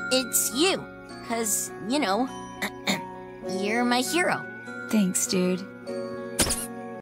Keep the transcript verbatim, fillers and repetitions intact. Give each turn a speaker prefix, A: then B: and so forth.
A: It's you. Cause, you know, you're my hero.
B: Thanks, dude.